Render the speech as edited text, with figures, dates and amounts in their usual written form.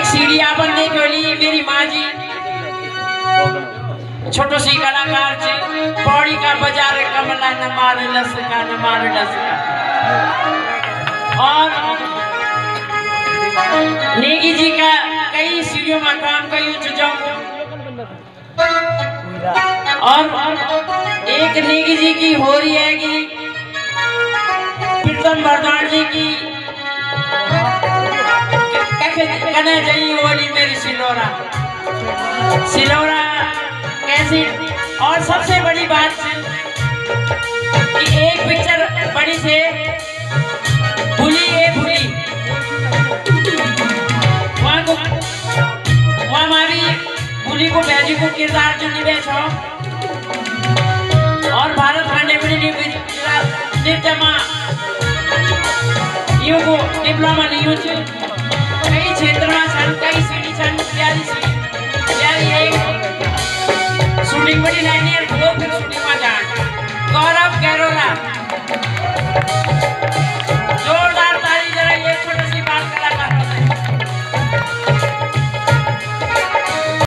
सीढ़ी बनने के लिए मेरी माँ जी छोटो सी कलाकार से पौड़ी का बाजार कमला न मार लसका न मार लसका। और नेगी जी का कई सीढ़ियों में काम कई जाऊं। और एक नेगी जी की हो रही है कि प्रीतम बरदान जी की कहने चाहिए होली मेरी सिलोरा सिलोरा कैसी। और सबसे बड़ी बात कि एक पिक्चर बड़ी से भूली है भूली वहाँ हमारी भूली को भैजी को किरदार जो निवेश हो। और भारत खाने बड़ी निर्जमा यूं को डिप्लोमा नहीं हो कई क्षेत्र में छन कई सीढ़ी छन प्यारी एक शूटिंग बड़ी लाइन है वो फिर शूटिंग में जान गौरव कैरोला।